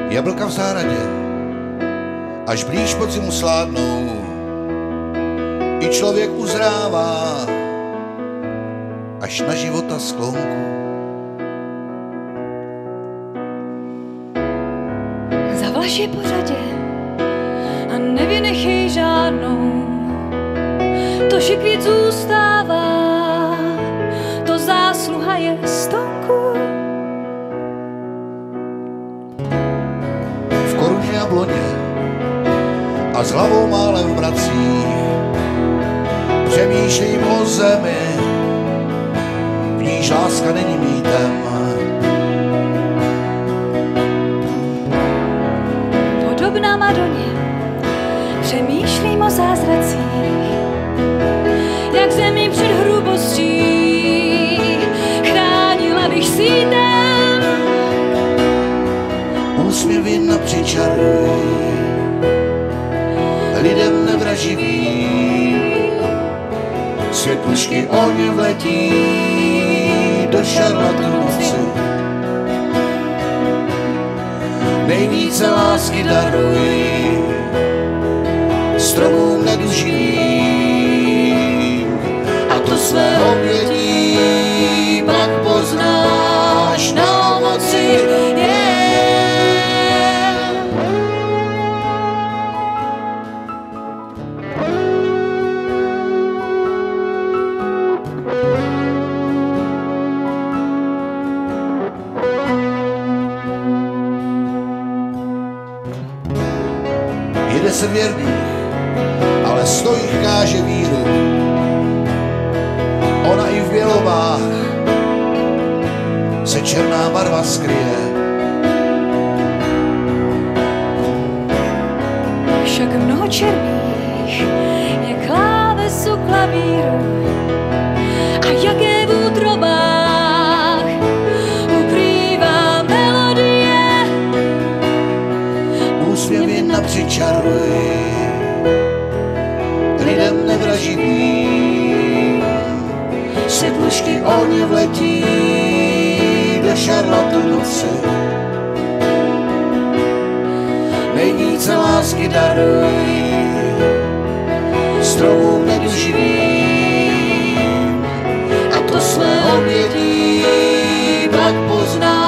Jablka v zahradě, až blíž podzimu sládnou, i člověk uzrává, až na života sklonku. Zavlaž je po řadě a nevynechej žádnou, to, že květ zůstává, to zásluha je stonku. V koruně jabloně a s hlavou málem v bracích přemýšlím o zemi, v níž láska není mýtem. Podobná Madoně přemýšlím o zázracích, jak zemi před hrubostí chránila bych sítem. Úsměvy napřičaruj, lidem nevraživým, světlušky ohně vletí do šarlatu noci. Nejvíce lásky daruj stromům neduživým, a to své obětí pak poznáš na ovoci. Je 10 věrných, ale 100 jich káže víru. Ona i v bělobách se černá barva skryje. Však mnoho černých je klávesu klavíru, a jaké v útrobách ukrývá melodie. Úsměvy napřičaruj, lidem nevraživým, světlušky ohně vletí do šarlatu noci. Nejvíce lásky daruj stromům neduživým, a to své obětí pak poznáš.